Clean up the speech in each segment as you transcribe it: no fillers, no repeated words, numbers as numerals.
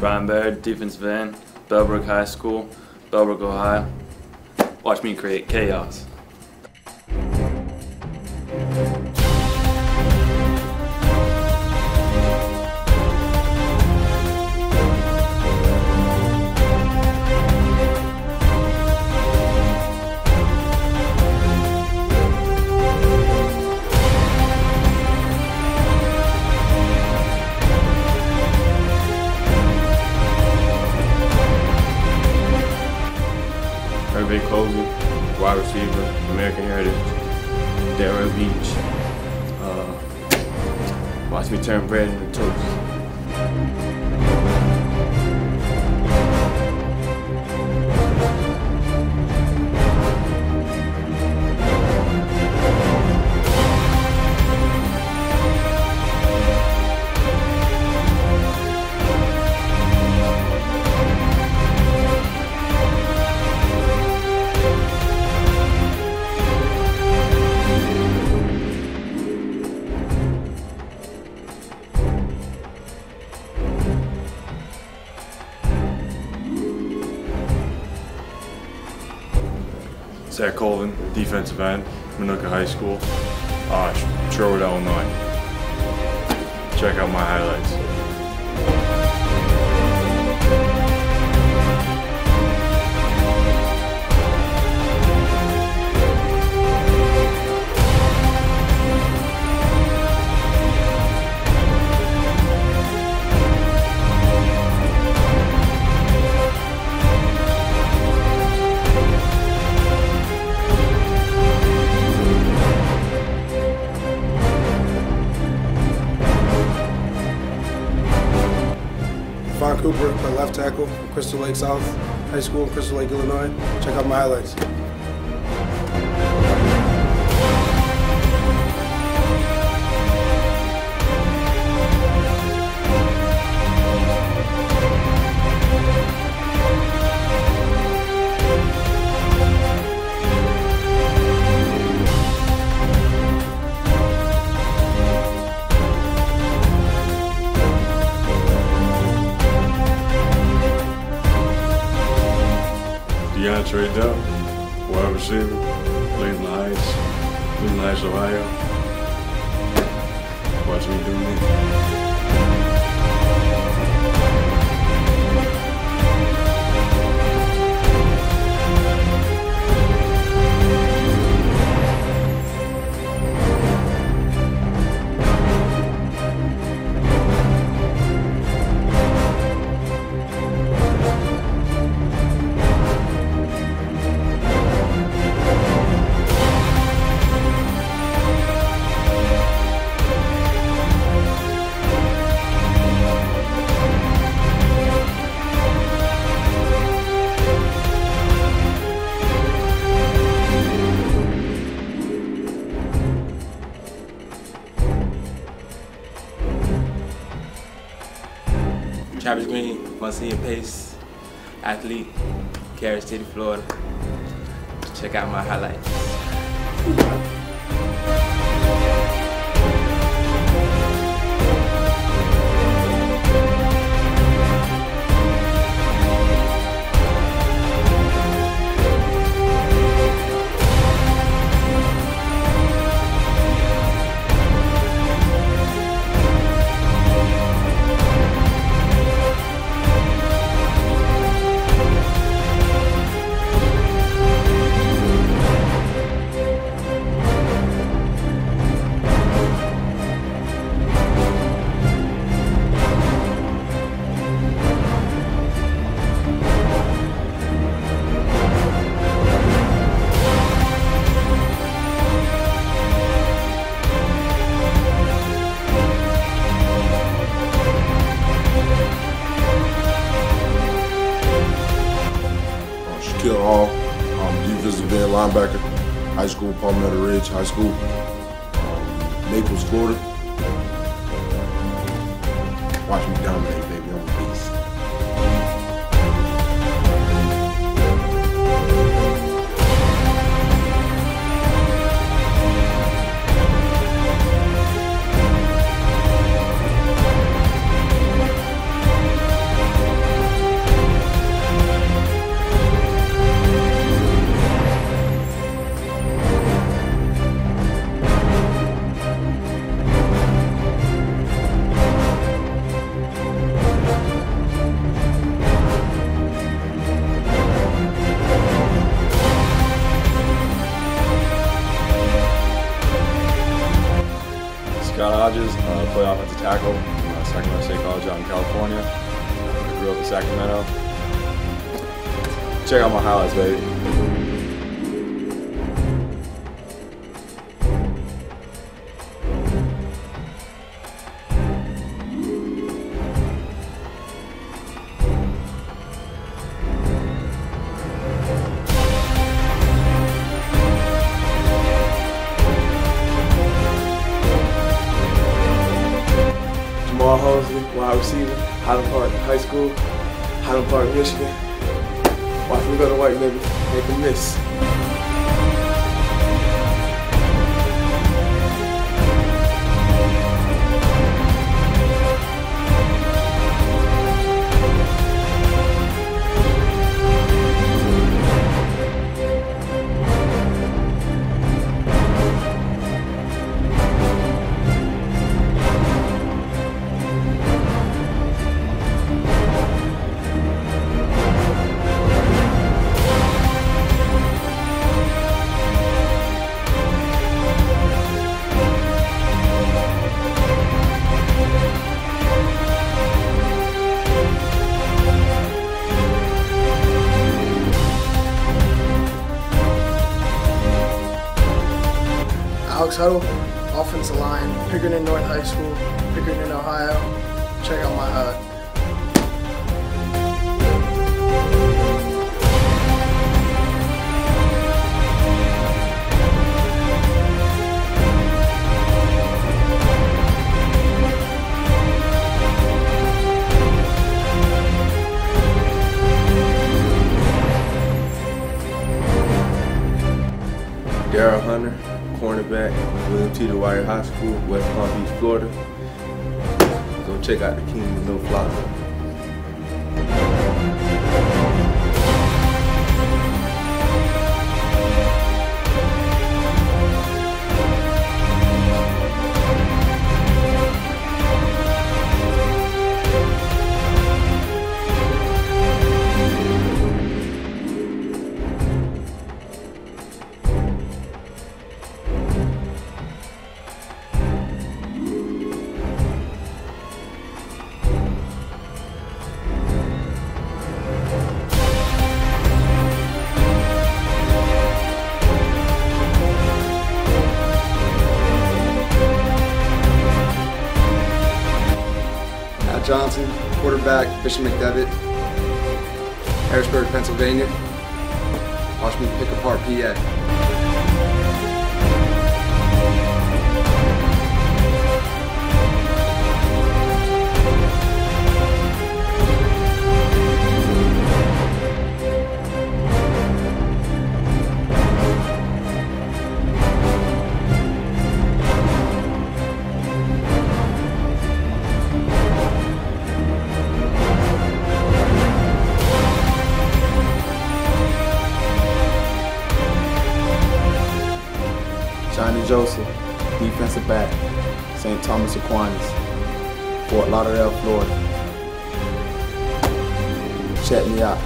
Brian Baird, defensive end, Bellbrook High School, Bellbrook, Ohio. Watch me create chaos. Kobe, wide receiver, American Heritage, Darrell Beach. Watch me turn bread into toast. Zach Colvin, defensive end, Minooka High School, Sherwood, Illinois. Check out my highlights. Cooper, my left tackle from Crystal Lake South High School in Crystal Lake, Illinois. Check out my highlights. Trade up, wide receiver, Cleveland Heights, Ohio. Watch me do me. Travis Green, Monsignor Pace, athlete, Carriage City, Florida. Check out my highlights. Defensive end linebacker, high school, Palmetto Ridge High School, Naples, Florida. Watch me dominate, baby. I'm a beast. Scott Hodges, play offensive tackle from Sacramento State College out in California. I grew up in Sacramento. Check out my highlights, baby. Hosley, wide receiver, Highland Park High School, Highland Park, Michigan. Watch me go to work, baby. Make a miss. Alex Huddle, offensive line, Pickerton North High School, Pickerton, Ohio. Check out my highlight. Daryl Hunter, cornerback, William T. Dwyer High School, West Palm Beach, Florida. Go check out the Kingdom No Fly. Johnson, quarterback, Bishop McDevitt, Harrisburg, Pennsylvania. Watch me pick apart PA. Johnny Joseph, defensive back, St. Thomas Aquinas, Fort Lauderdale, Florida. Check me out.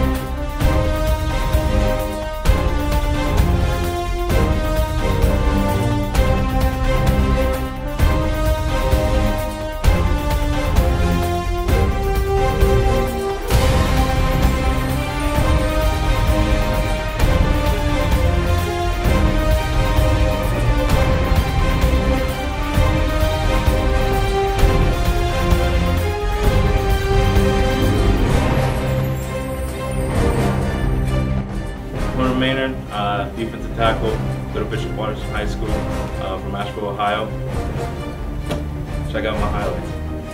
Maynard, defensive tackle, Little Bishop Waters High School from Asheville, Ohio. Check out my highlights.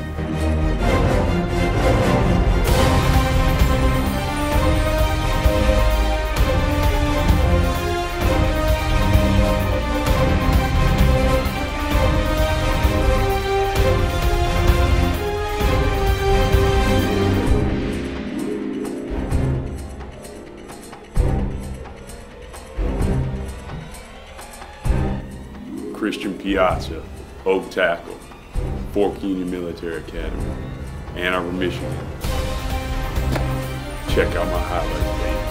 Christian Piazza, Oak Tackle, Fork Union Military Academy, Ann Arbor, Michigan. Check out my highlights, baby.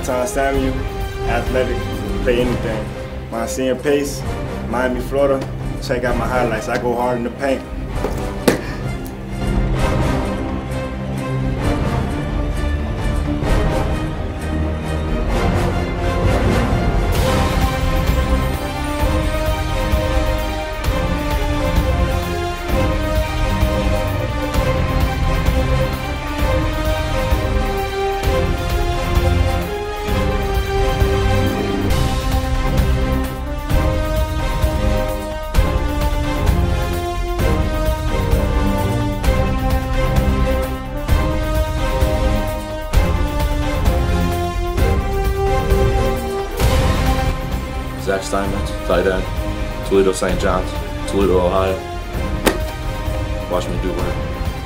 Anton Samuel, athletic, play anything. Monsignor Pace, Miami, Florida. Check out my highlights. I go hard in the paint. Zach Steinmetz, tight end, Toledo St. John's, Toledo, Ohio. Watch me do work.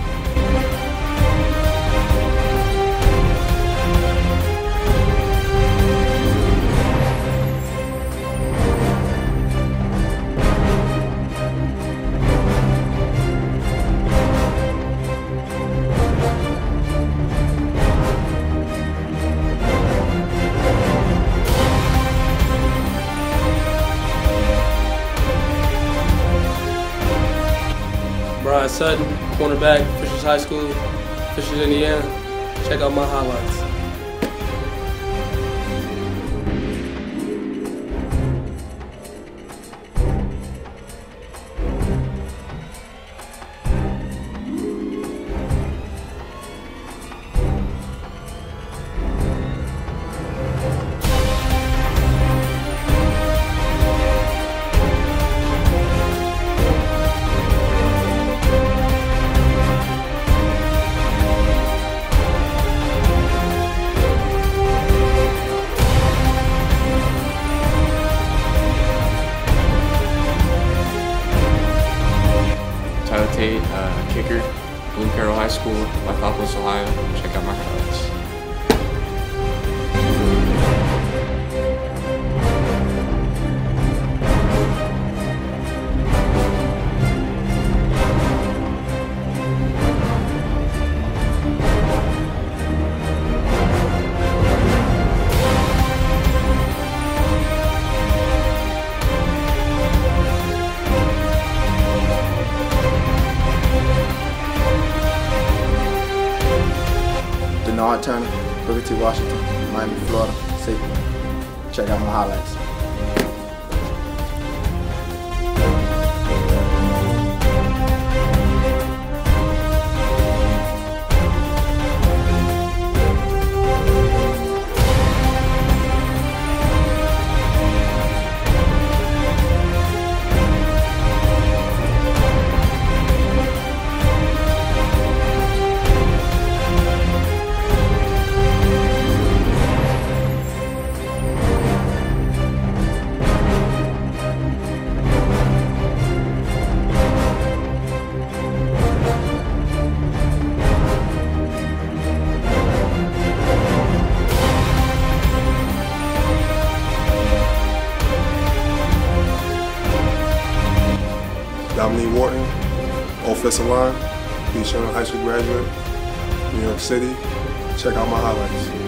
Brian Sutton, cornerback, Fishers High School, Fishers, Indiana. Check out my highlights. Kicker, Bloom Carroll High School, Falcons, Ohio. Check out my highlights. Denard Turner, Booker T. Washington, Miami, Florida, safety. Check out my highlights. Dominique Wharton, offensive line, Beach High School graduate, New York City. Check out my highlights.